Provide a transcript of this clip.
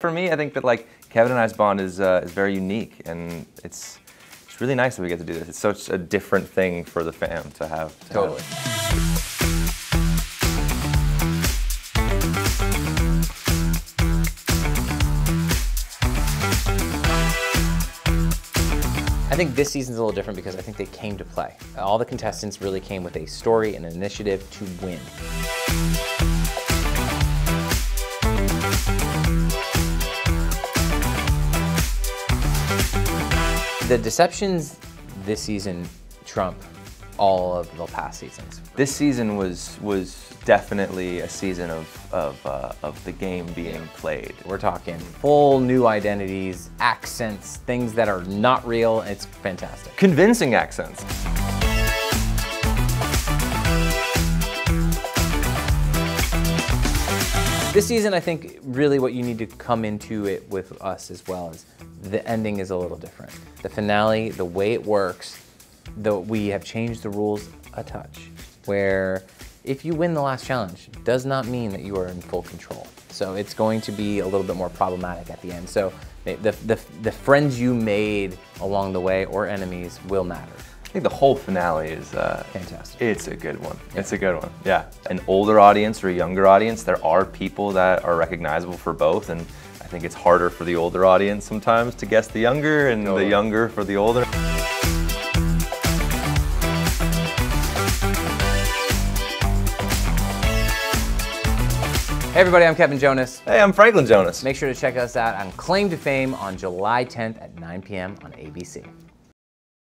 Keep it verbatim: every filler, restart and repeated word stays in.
for me. I think that like Kevin and I's bond is uh, is very unique, and it's it's really nice that we get to do this. It's such a different thing for the fam to have. To totally. Have. I think this season's a little different because I think they came to play. All the contestants really came with a story and an initiative to win. The deceptions this season trump all of the past seasons. This season was was definitely a season of of, uh, of the game being played. We're talking full new identities, accents, things that are not real. It's fantastic. Convincing accents. This season, I think really what you need to come into it with us as well is the ending is a little different. The finale, the way it works, though we have changed the rules a touch, where if you win the last challenge, does not mean that you are in full control. So it's going to be a little bit more problematic at the end. So the, the, the friends you made along the way or enemies will matter. I think the whole finale is uh, fantastic. It's a good one. Yeah. It's a good one. Yeah. An older audience or a younger audience, there are people that are recognizable for both, and I think it's harder for the older audience sometimes to guess the younger, and totally. The younger for the older. Hey everybody, I'm Kevin Jonas. Hey, I'm Franklin Jonas. Make sure to check us out on Claim to Fame on July tenth at nine p m on A B C.